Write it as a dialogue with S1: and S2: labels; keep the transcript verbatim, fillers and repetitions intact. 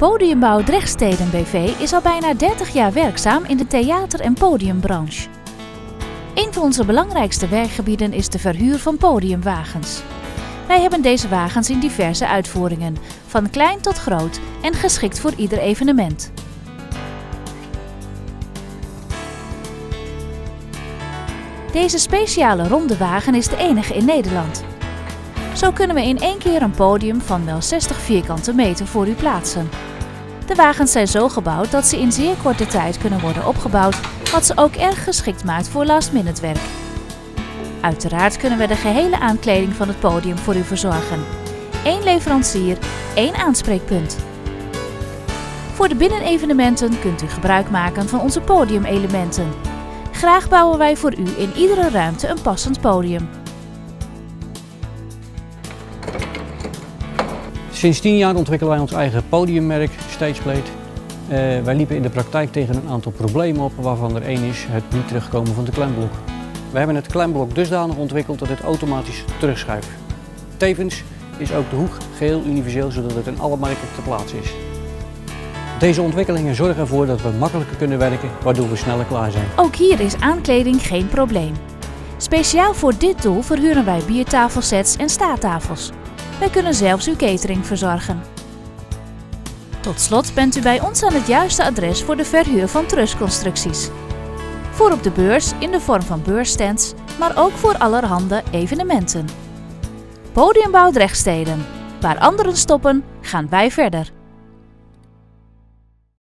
S1: Podiumbouw Drechtsteden B V is al bijna dertig jaar werkzaam in de theater- en podiumbranche. Een van onze belangrijkste werkgebieden is de verhuur van podiumwagens. Wij hebben deze wagens in diverse uitvoeringen, van klein tot groot en geschikt voor ieder evenement. Deze speciale ronde wagen is de enige in Nederland. Zo kunnen we in één keer een podium van wel zestig vierkante meter voor u plaatsen. De wagens zijn zo gebouwd dat ze in zeer korte tijd kunnen worden opgebouwd, wat ze ook erg geschikt maakt voor last-minute werk. Uiteraard kunnen we de gehele aankleding van het podium voor u verzorgen. Eén leverancier, één aanspreekpunt. Voor de binnenevenementen kunt u gebruik maken van onze podiumelementen. Graag bouwen wij voor u in iedere ruimte een passend podium.
S2: Sinds tien jaar ontwikkelen wij ons eigen podiummerk, Stageplate. Uh, wij liepen in de praktijk tegen een aantal problemen op, waarvan er één is het niet terugkomen van de klemblok. We hebben het klemblok dusdanig ontwikkeld dat het automatisch terugschuift. Tevens is ook de hoek geheel universeel, zodat het in alle merken te plaatsen is. Deze ontwikkelingen zorgen ervoor dat we makkelijker kunnen werken, waardoor we sneller klaar zijn.
S1: Ook hier is aankleding geen probleem. Speciaal voor dit doel verhuren wij biertafelsets en staattafels. Wij kunnen zelfs uw catering verzorgen. Tot slot bent u bij ons aan het juiste adres voor de verhuur van trusconstructies. Voor op de beurs in de vorm van beursstands, maar ook voor allerhande evenementen. Podiumbouw Drechtsteden. Waar anderen stoppen, gaan wij verder.